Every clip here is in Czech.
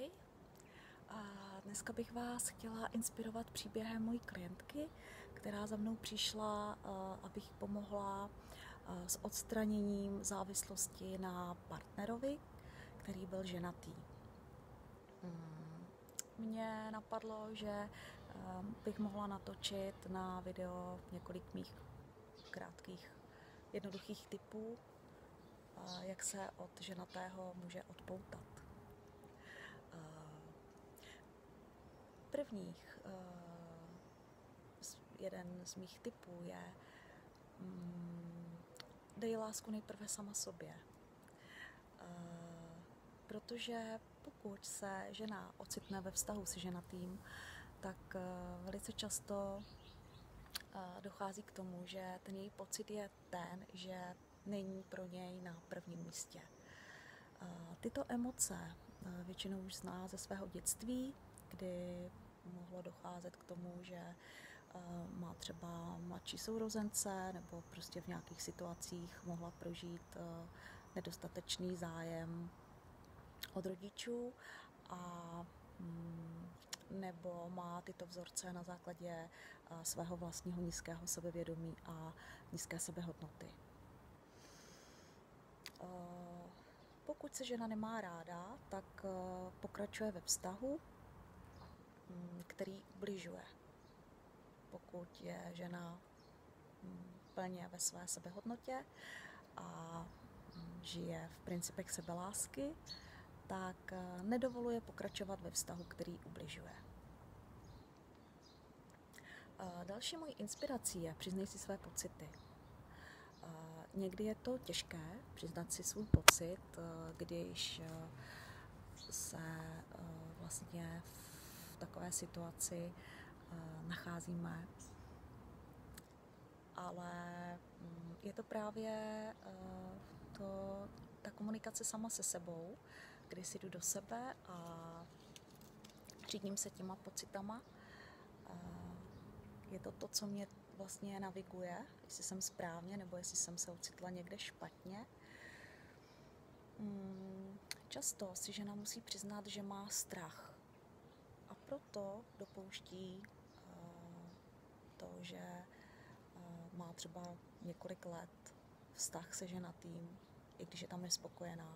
Ahoj. A dneska bych vás chtěla inspirovat příběhem mojí klientky, která za mnou přišla, abych pomohla s odstraněním závislosti na partnerovi, který byl ženatý. Mně napadlo, že bych mohla natočit na video několik mých krátkých, jednoduchých tipů, jak se od ženatého může odpoutat. Jeden z mých tipů je dej lásku nejprve sama sobě. Protože pokud se žena ocitne ve vztahu se ženatým, tak velice často dochází k tomu, že ten její pocit je ten, že není pro něj na prvním místě. Tyto emoce většinou už zná ze svého dětství, kdy mohlo docházet k tomu, že má třeba mladší sourozence nebo prostě v nějakých situacích mohla prožít nedostatečný zájem od rodičů a nebo má tyto vzorce na základě svého vlastního nízkého sebevědomí a nízké sebehodnoty. Pokud se žena nemá ráda, tak pokračuje ve vztahu, který ubližuje. Pokud je žena plně ve své sebehodnotě a žije v principech sebelásky, tak nedovoluje pokračovat ve vztahu, který ubližuje. Další mojí inspirací je přiznej si své pocity. Někdy je to těžké přiznat si svůj pocit, když se vlastně v takové situaci nacházíme, ale je to právě ta komunikace sama se sebou, kdy si jdu do sebe a řídím se těma pocitama. Je to to, co mě vlastně naviguje, jestli jsem správně nebo jestli jsem se ocitla někde špatně. Často si žena musí přiznat, že má strach a proto dopouští to, že má třeba několik let vztah se ženatým, i když je tam nespokojená.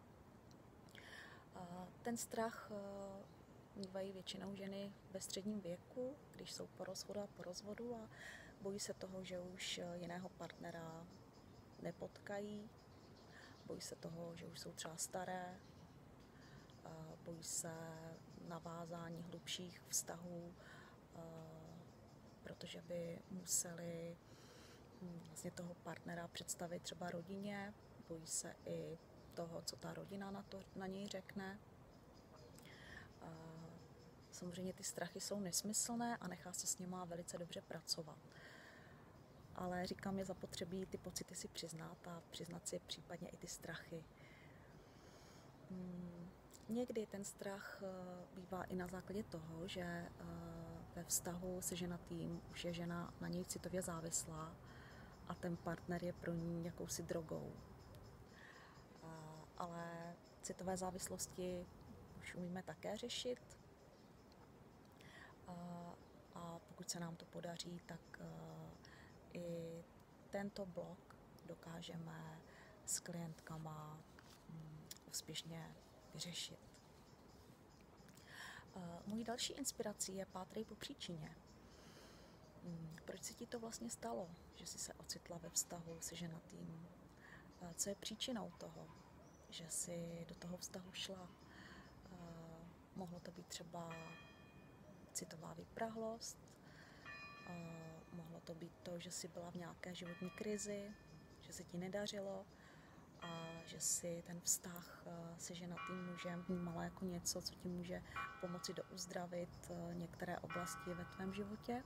Ten strach mívají většinou ženy ve středním věku, když jsou po rozchodu a po rozvodu a bojí se toho, že už jiného partnera nepotkají, bojí se toho, že už jsou třeba staré, bojí se navázání hlubších vztahů, protože by museli vlastně toho partnera představit třeba rodině, bojí se i toho, co ta rodina na něj řekne. Samozřejmě ty strachy jsou nesmyslné a nechá se s nima velice dobře pracovat. Ale říkám, je zapotřebí ty pocity si přiznat a přiznat si případně i ty strachy. Někdy ten strach bývá i na základě toho, že ve vztahu se ženatým už je žena na něj citově závislá a ten partner je pro ní jakousi drogou. Ale citové závislosti už umíme také řešit. A pokud se nám to podaří, tak i tento blok dokážeme s klientkama úspěšně vyřešit. Mojí další inspirací je pátrej po příčině. Proč se ti to vlastně stalo, že jsi se ocitla ve vztahu se ženatým? Co je příčinou toho, že jsi do toho vztahu šla? Mohlo to být třeba citová vyprahlost, mohlo to být to, že jsi byla v nějaké životní krizi, že se ti nedařilo a že si ten vztah se ženatým mužem vnímala jako něco, co ti může pomoci douzdravit některé oblasti ve tvém životě.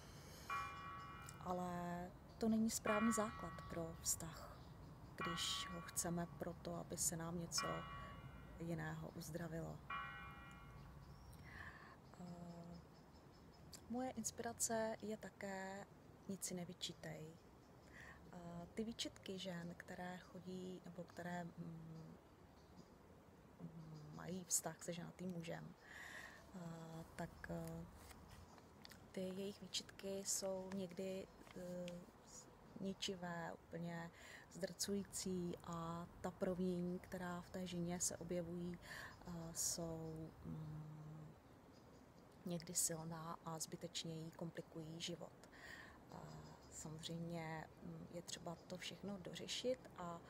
Ale to není správný základ pro vztah, když ho chceme proto, aby se nám něco jiného uzdravilo. Moje inspirace je také nic si nevyčítej. Ty výčitky žen, které chodí nebo které mají vztah se ženatým mužem, tak ty jejich výčitky jsou někdy ničivé, úplně zdrcující a ta provinění, která v té ženě se objevují, jsou někdy silná a zbytečně jí komplikují život. Samozřejmě je třeba to všechno dořešit a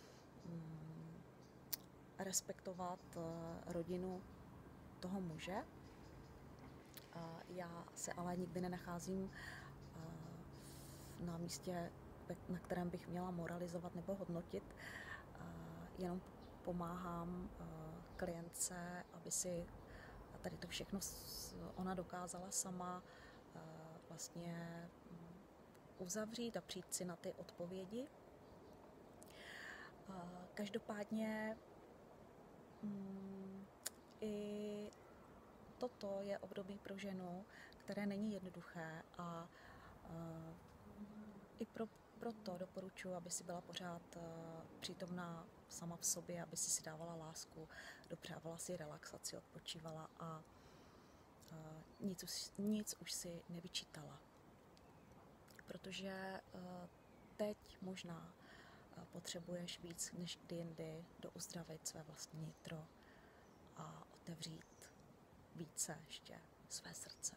respektovat rodinu toho muže. Já se ale nikdy nenacházím na místě, na kterém bych měla moralizovat nebo hodnotit. Jenom pomáhám klientce, aby si tady to všechno ona dokázala sama vlastně uzavřít a přijít si na ty odpovědi. Každopádně i toto je období pro ženu, které není jednoduché a i proto doporučuji, aby si byla pořád přítomná sama v sobě, aby si dávala lásku, dopřávala si relaxaci, odpočívala a nic už si nevyčítala. Protože teď možná potřebuješ víc než kdy jindy douzdravit své vlastní nitro a otevřít více ještě své srdce.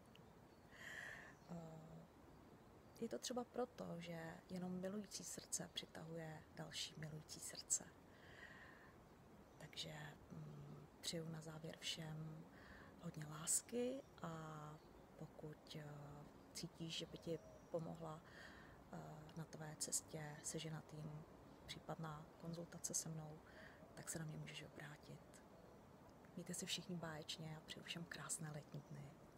Je to třeba proto, že jenom milující srdce přitahuje další milující srdce. Takže přeju na závěr všem hodně lásky a pokud cítíš, že by ti pomohla na tvé cestě se ženatým případná konzultace se mnou, tak se na mě můžeš obrátit. Mějte se všichni báječně a přeju všem krásné letní dny.